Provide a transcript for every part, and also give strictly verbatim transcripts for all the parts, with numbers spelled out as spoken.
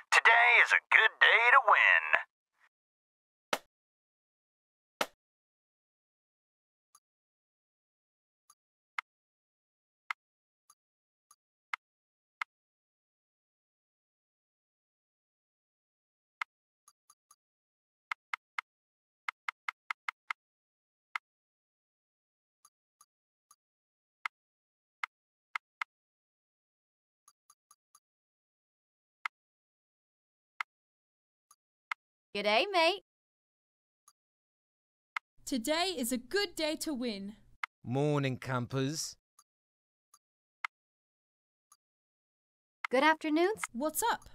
Today is a good day to win. G'day, mate. Today is a good day to win. Morning, campers. Good afternoons. What's up?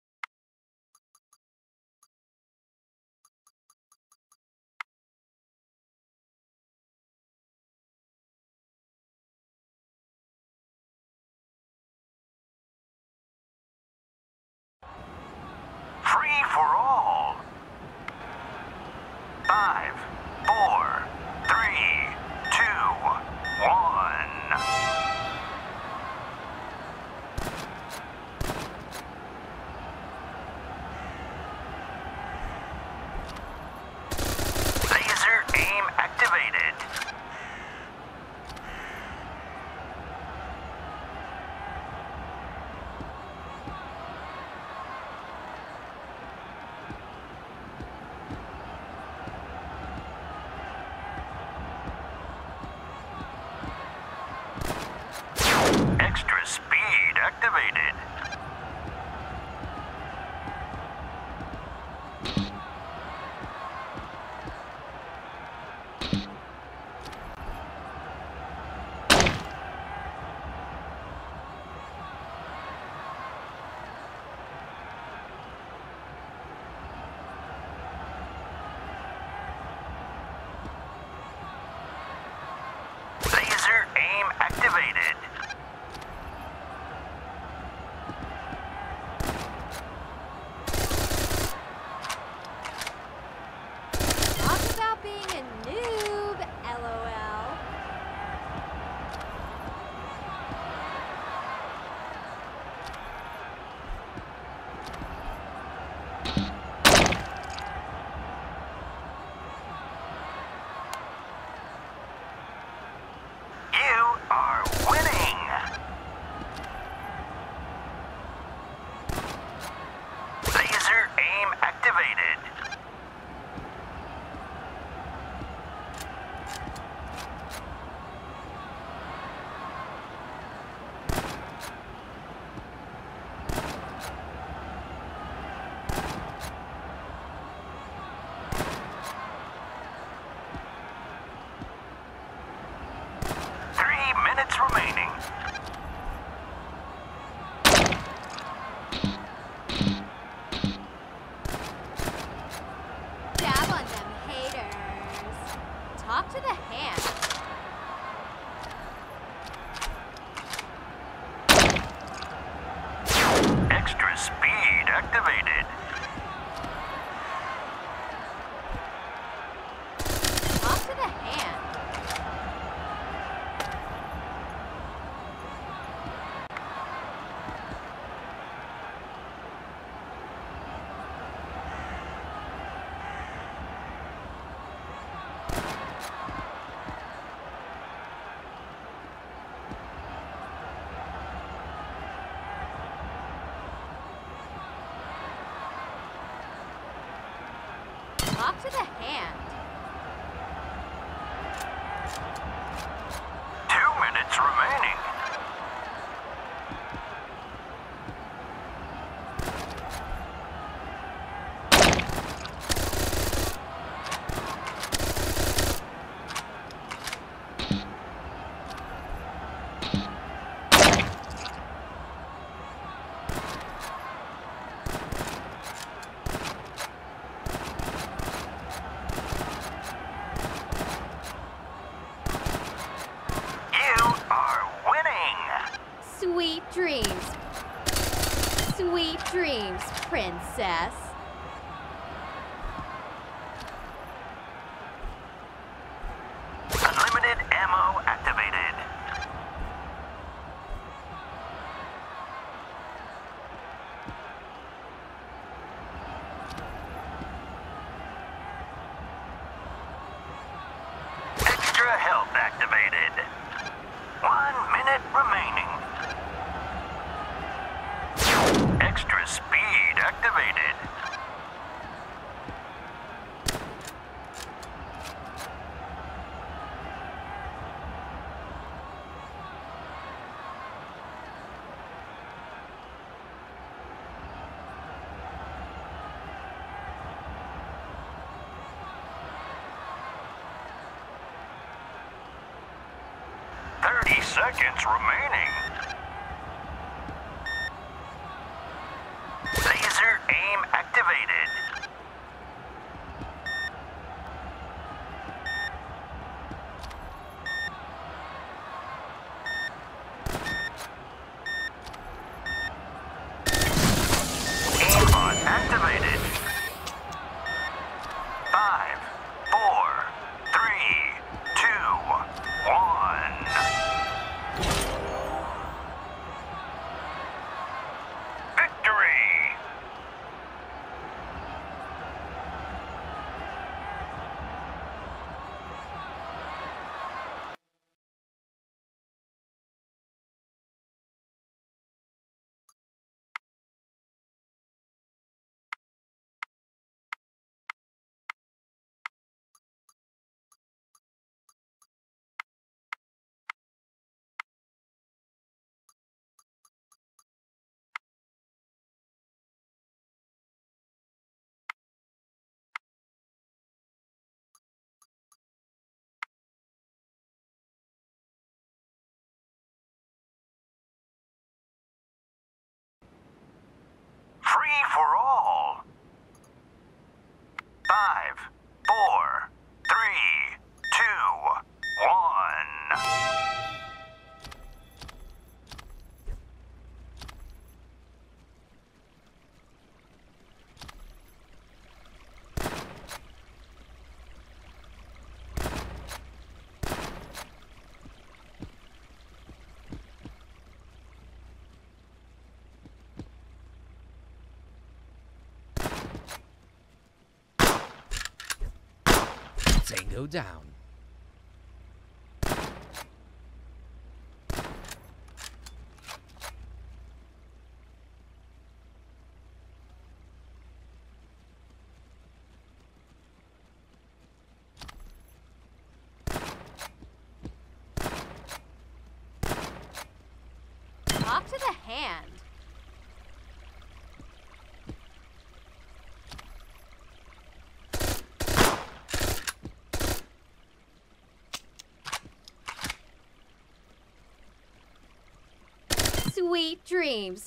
Free for all. Five, four, three, two, one. Laser aim activated. Extra speed activated. Laser aim activated. Talk about being a noob, LOL. You are winning. Laser aim activated. Three minutes remaining. Dab on them haters. Talk to the hand. Extra speed activated. Talk to the hand. Talk to the hand. Two minutes remaining. You are winning. Sweet dreams. Sweet dreams, princess. Unlimited ammo activated. thirty seconds remaining. Laser aim activated. Aimbot activated. Five, four, three, two, one. Victory! Free for all. Five, four, three, two, one. Tango down. Talk to the hand. Sweet dreams.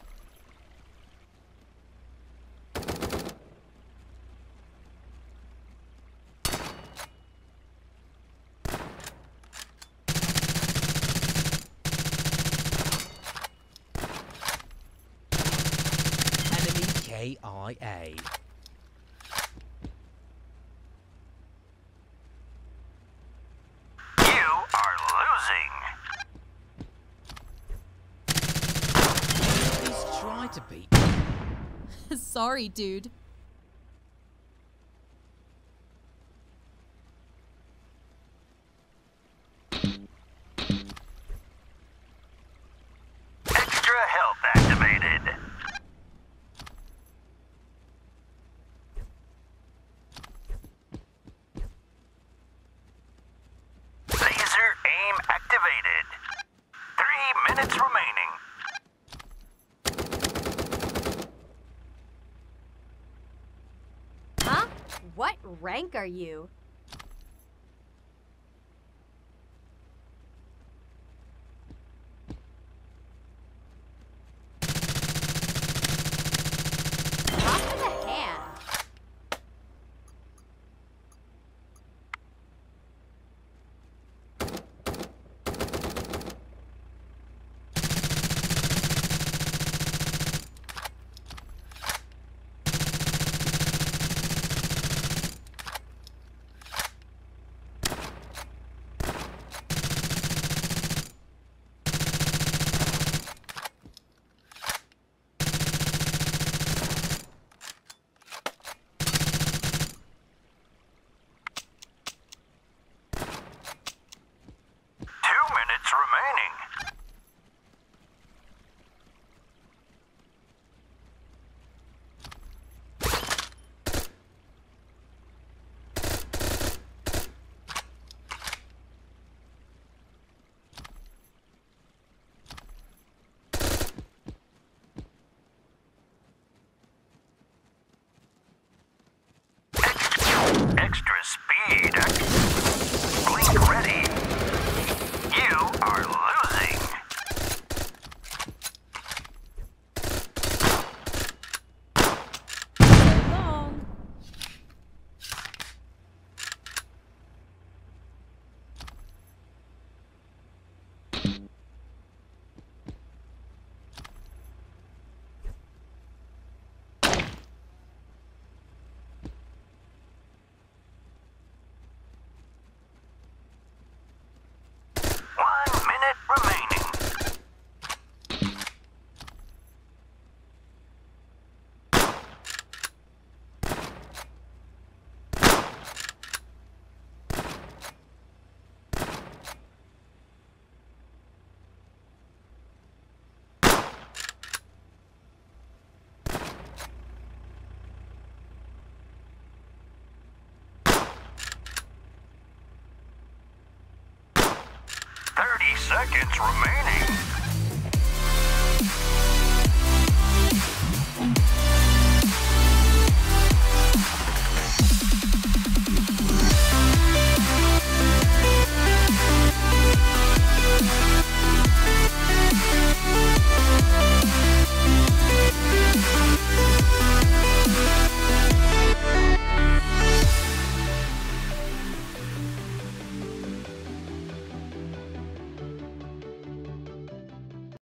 Enemy K I A. You are losing. Please try to beat me. Sorry, dude. Extra health activated. Laser aim activated. Three minutes remaining. Huh? What rank are you? Talk to the hand. seconds remaining.